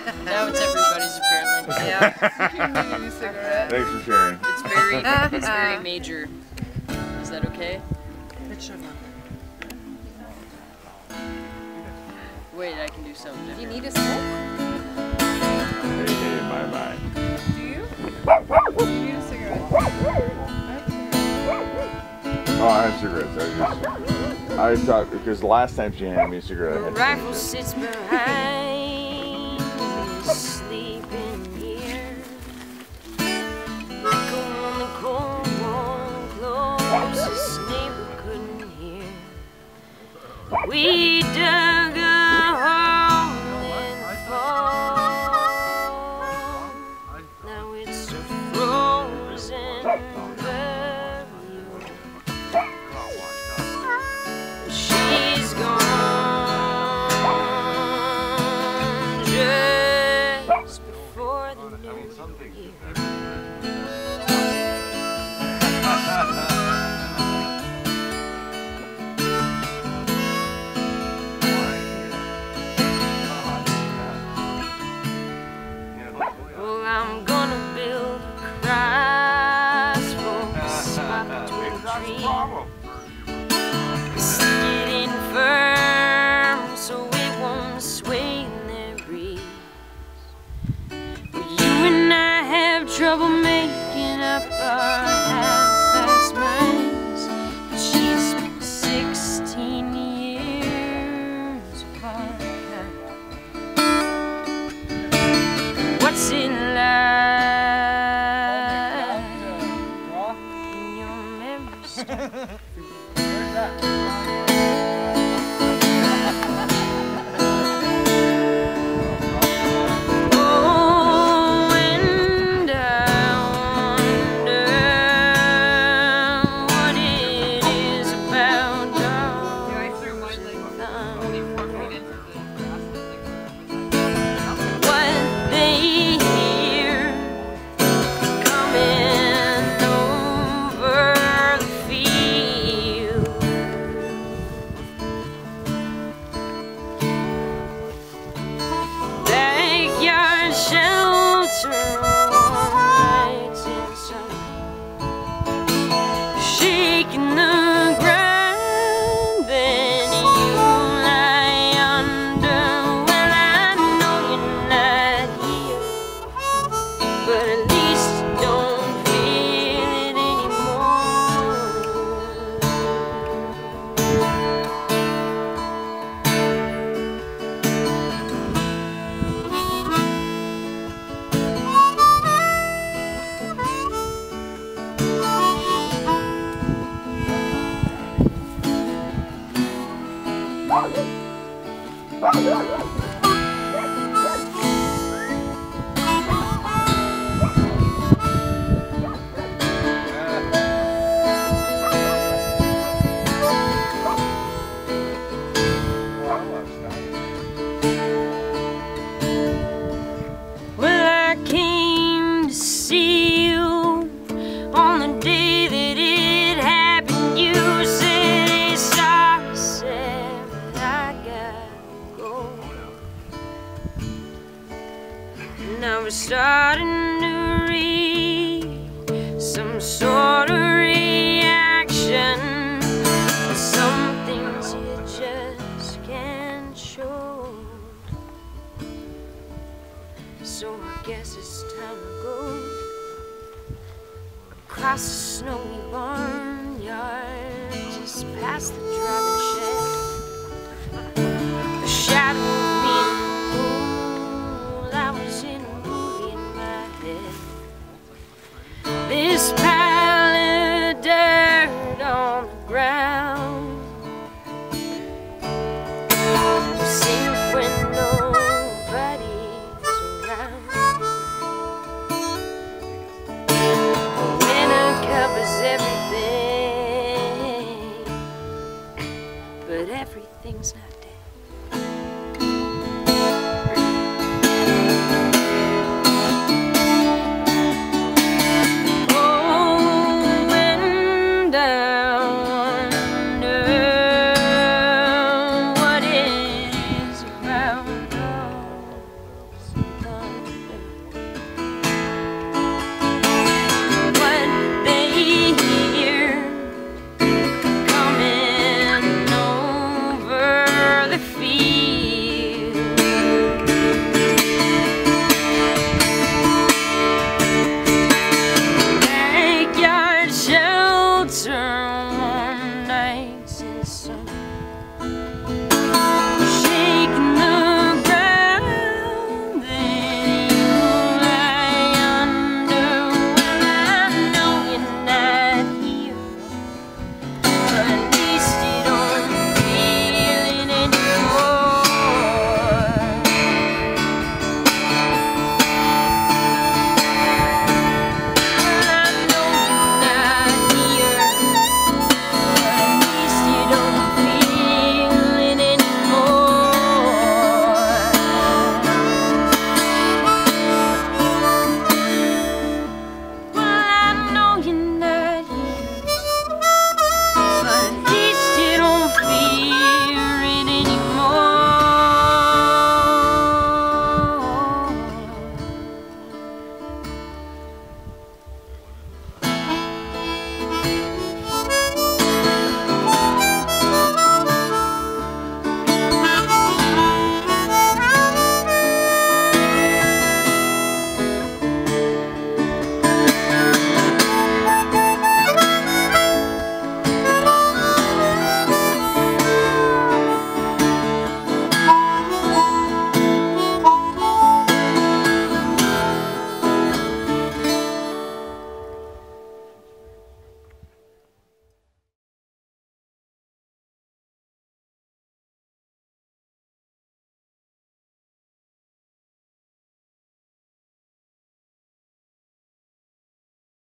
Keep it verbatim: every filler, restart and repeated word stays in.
Now it's everybody's apparently. Yeah. Cigarette. Thanks for sharing. It's very, it's very major. Is that okay? It should not. Wait, I can do something different. You need a smoke? Hey, hey, bye bye. Do you? Do you need a cigarette? Oh, I have cigarettes. I just, I thought because the last time she handed me a cigarette, I had Rifle sits behind me, sleeping here. Going the cold warm closest neighbor couldn't hear. We dug a hole in the fall. Now it's a frozen burial. She's gone just before the new year. Well, I'm gonna build a cross for my tree. Stick it in firm so it won't sway in the breeze. Well, you and I have trouble making up our half-past minds. But she's been sixteen years apart. What's it like in your memory start? Oh, and I wonder what it is about dogs. I threw mine like only four feet into the grass. What they hear coming over the field. Backyard shelter lights in summer, shaking the ground. Then you lie under. Well, I know you're not here, but at least you don't feel it anymore. Well, I came to see you on the day that it happened. You said, "Hey, sorry, Sam, I gotta go." Now we're starting to read some sort of reaction. Some things you just can't show. So I guess it's time to go across the snowy barnyard, just past the driving